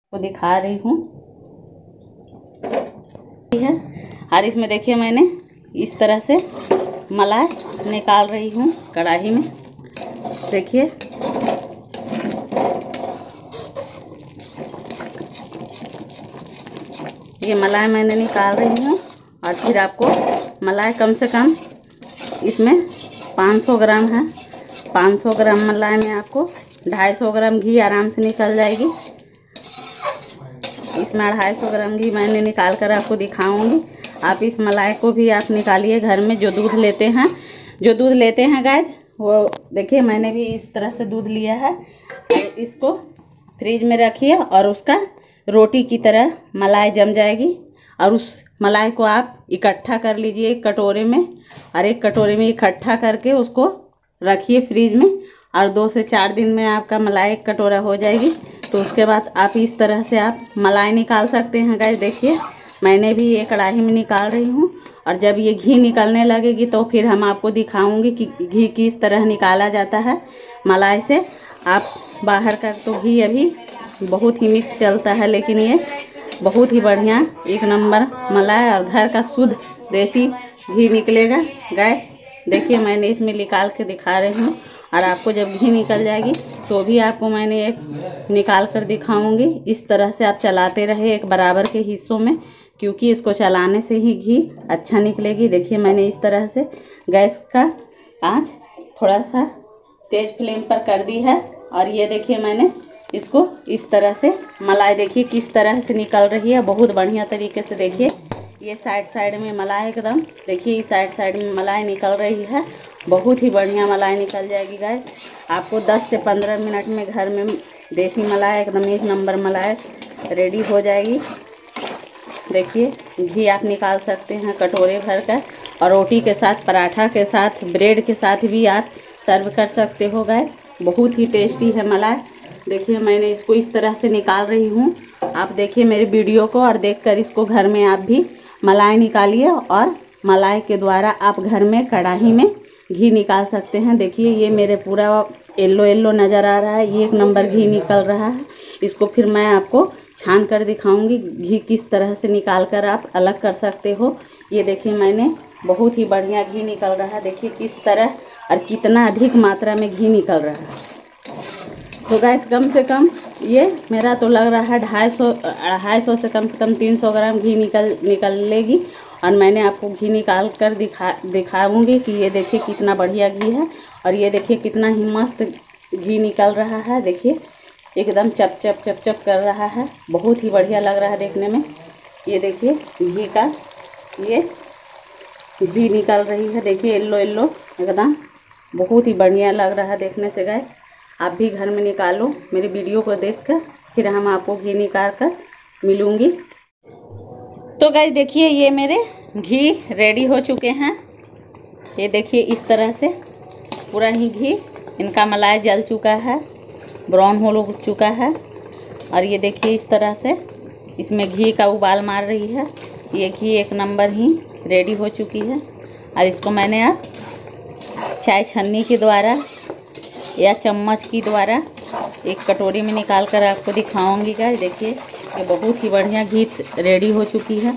को दिखा रही हूँ है। और इसमें देखिए मैंने इस तरह से मलाई निकाल रही हूँ कढ़ाई में। देखिए ये मलाई मैंने निकाल रही हूँ। और फिर आपको मलाई कम से कम इसमें 500 ग्राम है। 500 ग्राम मलाई में आपको 250 ग्राम घी आराम से निकल जाएगी। इसमें 250 ग्राम घी मैंने निकाल कर आपको दिखाऊंगी। आप इस मलाई को भी आप निकालिए घर में जो दूध लेते हैं गाइस, वो देखिए मैंने भी इस तरह से दूध लिया है। और इसको फ्रिज में रखिए और उसका रोटी की तरह मलाई जम जाएगी। और उस मलाई को आप इकट्ठा कर लीजिए एक कटोरे में, और एक कटोरे में इकट्ठा करके उसको रखिए फ्रिज में। और 2 से 4 दिन में आपका मलाई एक कटोरा हो जाएगी। तो उसके बाद आप इस तरह से आप मलाई निकाल सकते हैं गाइस। देखिए मैंने भी ये कढ़ाई में निकाल रही हूँ। और जब ये घी निकलने लगेगी तो फिर हम आपको दिखाऊंगी कि घी किस तरह निकाला जाता है मलाई से। आप बाहर का तो घी अभी बहुत ही मिक्स चलता है, लेकिन ये बहुत ही बढ़िया एक नंबर मलाई और घर का शुद्ध देसी घी निकलेगा गैस। देखिए मैंने इसमें निकाल के दिखा रही हूँ। और आपको जब घी निकल जाएगी तो भी आपको मैंने एक निकाल कर दिखाऊंगी। इस तरह से आप चलाते रहे एक बराबर के हिस्सों में, क्योंकि इसको चलाने से ही घी अच्छा निकलेगी। देखिए मैंने इस तरह से गैस का आंच थोड़ा सा तेज फ्लेम पर कर दी है। और ये देखिए मैंने इसको इस तरह से मलाई देखिए किस तरह से निकल रही है, बहुत बढ़िया तरीके से। देखिए ये साइड में मलाई एकदम देखिए इस साइड में मलाई निकल रही है। बहुत ही बढ़िया मलाई निकल जाएगी गैस। आपको 10 से 15 मिनट में घर में देसी मलाई एकदम एक नंबर मलाई रेडी हो जाएगी। देखिए घी आप निकाल सकते हैं कटोरे भर कर, और रोटी के साथ, पराठा के साथ, ब्रेड के साथ भी आप सर्व कर सकते हो गैस। बहुत ही टेस्टी है मलाई। देखिए मैंने इसको इस तरह से निकाल रही हूँ। आप देखिए मेरे वीडियो को और देखकर इसको घर में आप भी मलाई निकालिए, और मलाई के द्वारा आप घर में कढ़ाई में घी निकाल सकते हैं। देखिए ये मेरे पूरा येलो नज़र आ रहा है, ये एक नंबर घी निकल रहा है। इसको फिर मैं आपको छान कर दिखाऊंगी घी किस तरह से निकाल कर आप अलग कर सकते हो। ये देखिए मैंने बहुत ही बढ़िया घी निकल रहा है। देखिए किस तरह और कितना अधिक मात्रा में घी निकल रहा है। तो गैस कम से कम ये मेरा तो लग रहा है 250 से कम 300 ग्राम घी निकलेगी। और मैंने आपको घी निकाल कर दिखाऊंगी कि ये देखिए कितना बढ़िया घी है। और ये देखिए कितना ही मस्त घी निकल रहा है। देखिए एकदम चप चप कर रहा है, बहुत ही बढ़िया लग रहा है देखने में। ये देखिए घी का ये घी निकल रही है। देखिए येलो एकदम बहुत ही बढ़िया लग रहा है देखने से गैस। आप भी घर में निकालो मेरे वीडियो को देखकर, फिर हम आपको घी निकाल कर मिलूँगी। तो गाइस देखिए ये मेरे घी रेडी हो चुके हैं। ये देखिए इस तरह से पूरा ही घी इनका मलाई जल चुका है, ब्राउन हो चुका है। और ये देखिए इस तरह से इसमें घी का उबाल मार रही है। ये घी एक नंबर ही रेडी हो चुकी है। और इसको मैंने अब चाय छन्नी के द्वारा या चम्मच की द्वारा एक कटोरी में निकाल कर आपको दिखाऊंगी गाइस। देखिए ये बहुत ही बढ़िया घी रेडी हो चुकी है।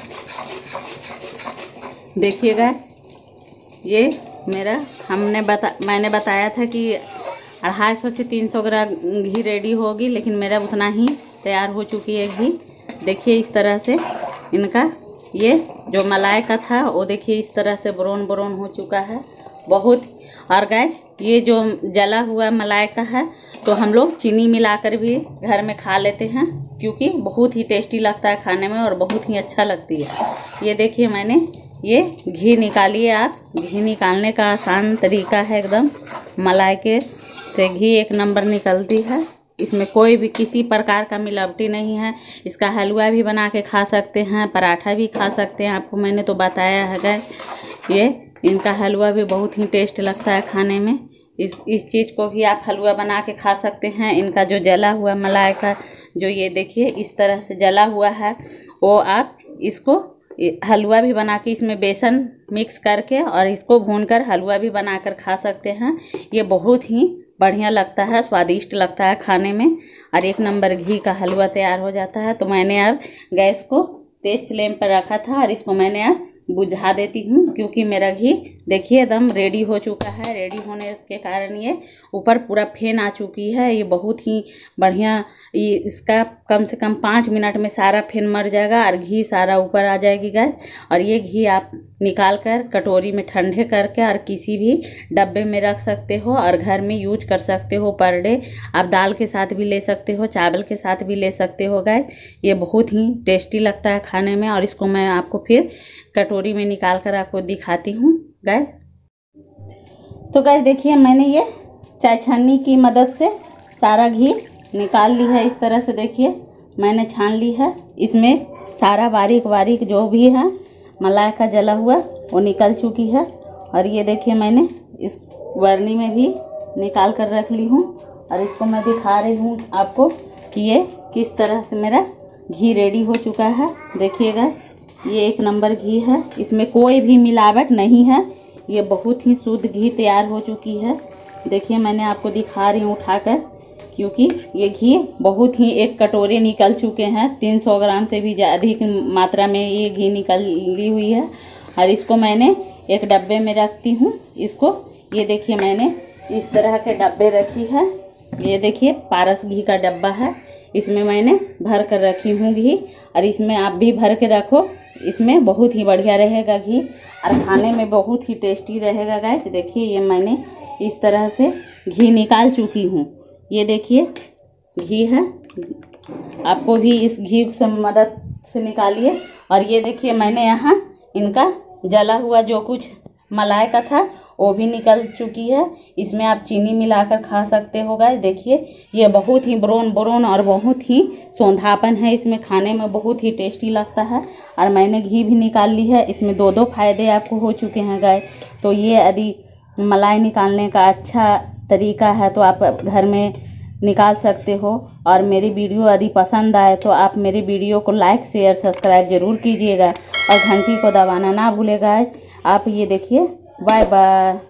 देखिए गाइस ये मेरा मैंने बताया था कि 250 से 300 ग्राम घी रेडी होगी, लेकिन मेरा उतना ही तैयार हो चुकी है घी। देखिए इस तरह से इनका ये जो मलाई का था वो देखिए इस तरह से ब्राउन हो चुका है बहुत। और गाइस ये जो जला हुआ मलाई का है तो हम लोग चीनी मिलाकर भी घर में खा लेते हैं, क्योंकि बहुत ही टेस्टी लगता है खाने में और बहुत ही अच्छा लगती है। ये देखिए मैंने ये घी निकालिए। आप घी निकालने का आसान तरीका है एकदम। मलाई के से घी एक नंबर निकलती है। इसमें कोई भी किसी प्रकार का मिलावटी नहीं है। इसका हलवा भी बना के खा सकते हैं, पराठा भी खा सकते हैं। आपको मैंने तो बताया है ये इनका हलवा भी बहुत ही टेस्ट लगता है खाने में। इस चीज़ को भी आप हलवा बना के खा सकते हैं। इनका जो जला हुआ मलाई का जो ये देखिए इस तरह से जला हुआ है, वो आप इसको हलवा भी बना के इसमें बेसन मिक्स करके और इसको भूनकर हलवा भी बनाकर खा सकते हैं। ये बहुत ही बढ़िया लगता है, स्वादिष्ट लगता है खाने में, और एक नंबर घी का हलवा तैयार हो जाता है। तो मैंने अब गैस को तेज फ्लेम पर रखा था और इसको मैंने अब बुझा देती हूँ, क्योंकि मेरा घी देखिए एकदम रेडी हो चुका है। रेडी होने के कारण ये ऊपर पूरा फेन आ चुकी है। ये बहुत ही बढ़िया, ये इसका कम से कम 5 मिनट में सारा फेन मर जाएगा और घी सारा ऊपर आ जाएगी गैस। और ये घी आप निकाल कर कटोरी में ठंडे करके और किसी भी डब्बे में रख सकते हो और घर में यूज कर सकते हो पर डे। आप दाल के साथ भी ले सकते हो, चावल के साथ भी ले सकते हो गैस। ये बहुत ही टेस्टी लगता है खाने में। और इसको मैं आपको फिर कटोरी में निकाल कर आपको दिखाती हूँ गैस। तो गैस देखिए, मैंने ये चाय छन्नी की मदद से सारा घी निकाल ली है। इस तरह से देखिए मैंने छान ली है। इसमें सारा बारीक बारीक जो भी है मलाई का जला हुआ वो निकल चुकी है। और ये देखिए मैंने इस बर्नी में भी निकाल कर रख ली हूँ और इसको मैं दिखा रही हूँ आपको कि ये किस तरह से मेरा घी रेडी हो चुका है। देखिएगा, ये एक नंबर घी है, इसमें कोई भी मिलावट नहीं है। ये बहुत ही शुद्ध घी तैयार हो चुकी है। देखिए मैं आपको दिखा रही हूँ उठाकर, क्योंकि ये घी बहुत ही, एक कटोरे निकल चुके हैं। 300 ग्राम से भी अधिक मात्रा में ये घी निकली हुई है। और इसको मैंने एक डब्बे में रखती हूँ। इसको ये देखिए मैंने इस तरह के डब्बे रखी है। ये देखिए पारस घी का डब्बा है, इसमें मैंने भर कर रखी हूँ घी। और इसमें आप भी भर के रखो, इसमें बहुत ही बढ़िया रहेगा घी और खाने में बहुत ही टेस्टी रहेगा गाइस। देखिए ये मैंने इस तरह से घी निकाल चुकी हूँ। ये देखिए घी है, आपको भी इस घी से मदद से निकालिए। और ये देखिए मैंने यहाँ इनका जला हुआ जो कुछ मलाई का था वो भी निकल चुकी है। इसमें आप चीनी मिलाकर खा सकते हो गाइस। देखिए ये बहुत ही ब्राउन और बहुत ही सौंधापन है इसमें, खाने में बहुत ही टेस्टी लगता है। और मैंने घी भी निकाल ली है। इसमें 2 फायदे आपको हो चुके हैं गाइस। तो ये यदि मलाई निकालने का अच्छा तरीका है तो आप घर में निकाल सकते हो। और मेरी वीडियो यदि पसंद आए तो आप मेरी वीडियो को लाइक शेयर सब्सक्राइब जरूर कीजिएगा और घंटी को दबाना ना भूलेगा। आप ये देखिए, बाय बाय।